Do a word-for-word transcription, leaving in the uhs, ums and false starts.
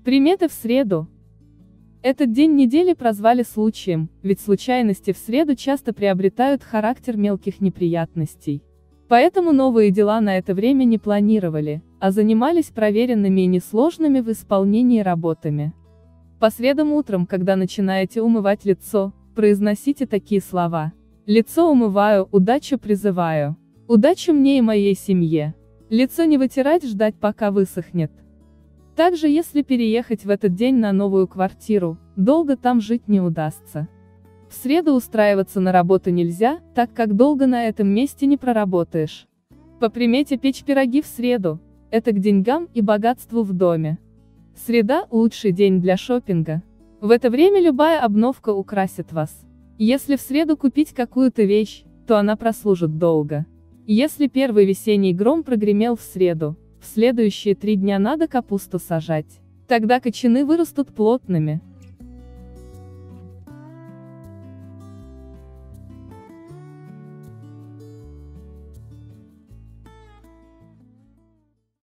Приметы в среду. Этот день недели прозвали случаем, ведь случайности в среду часто приобретают характер мелких неприятностей. Поэтому новые дела на это время не планировали, а занимались проверенными и несложными в исполнении работами. По средам утром, когда начинаете умывать лицо, произносите такие слова. Лицо умываю, удачу призываю. Удачу мне и моей семье. Лицо не вытирать, ждать пока высохнет. Также если переехать в этот день на новую квартиру, долго там жить не удастся. В среду устраиваться на работу нельзя, так как долго на этом месте не проработаешь. По примете печь пироги в среду – это к деньгам и богатству в доме. Среда – лучший день для шопинга. В это время любая обновка украсит вас. Если в среду купить какую-то вещь, то она прослужит долго. Если первый весенний гром прогремел в среду, в следующие три дня надо капусту сажать. Тогда кочаны вырастут плотными.